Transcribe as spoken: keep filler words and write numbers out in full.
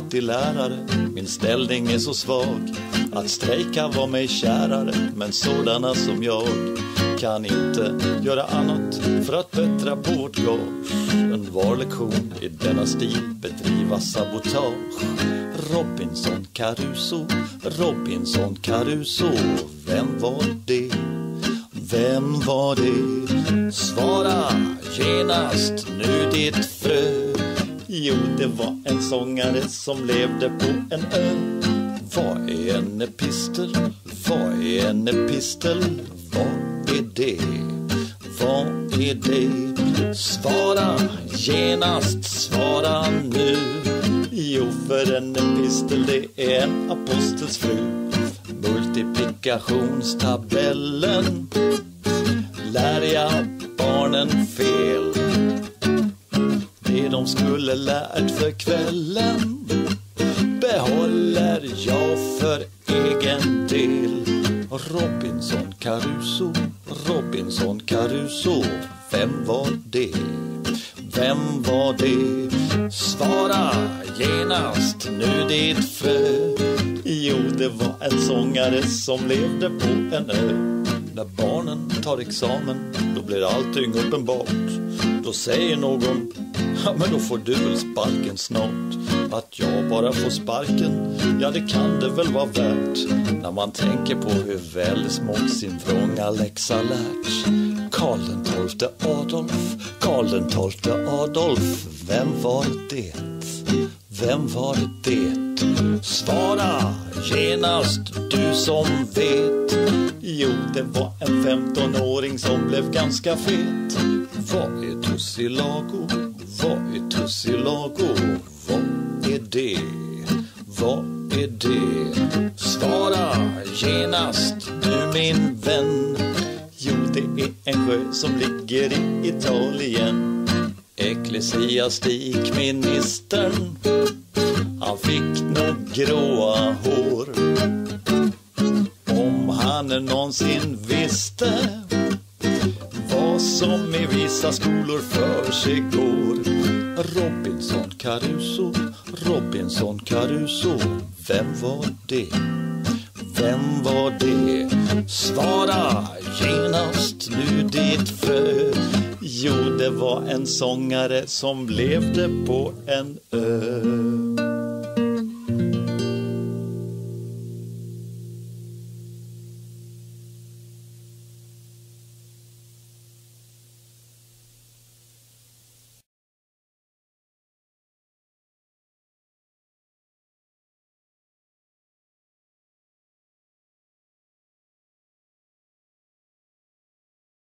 alltid lärare. Min ställning är så svag att strejka var mig kärare. Men sådana som jag kan inte göra annat för att bättra på vårt gage. En var lektion i denna stil bedriva sabotage. Robinson Caruso, Robinson Caruso. Vem var det? Vem var det? Svara genast nu ditt frö. Jo, det var en sångare som levde på en ö. Vad är en epistel? Vad är en epistel? Vad är det? Vad är det? Svara genast, svara nu. Jo, för en epistel det är en apostels fru. Multiplikationstabellen lär jag barnen fel. Det de skulle lärt för kvällen behåller jag för egen del. Robinson Caruso, Robinson Caruso. Vem var det? Vem var det? Svara genast nu ditt frö. Jo, det var en sångare som levde på en ö. När barnen tar examen, då blir allting uppenbart. Då säger någon, ja men då får du väl sparken snart. Att jag bara får sparken, ja det kan det väl vara värt. När man tänker på hur väl smått sin vrånga läxa lärt. Karl den tolfte Adolf, Karl den tolfte Adolf. Vem var det? Vem var det? Svara genast du som vet. Jo, det var en femtonåring som blev ganska fet. Vad är tussilago? Vad är tussilago? Vad är det? Vad är det? Svara genast du min vän. Jo, det är en sjö som ligger i Italien. Ecklesiastikministern, han fick nog gråa hår. Om han någonsin visste vad som i vissa skolor för sig går. Robinson Caruso, Robinson Caruso. Vem var det? Vem var det? Svara genast nu ditt frö. Jo, det var en sångare som levde på en ö.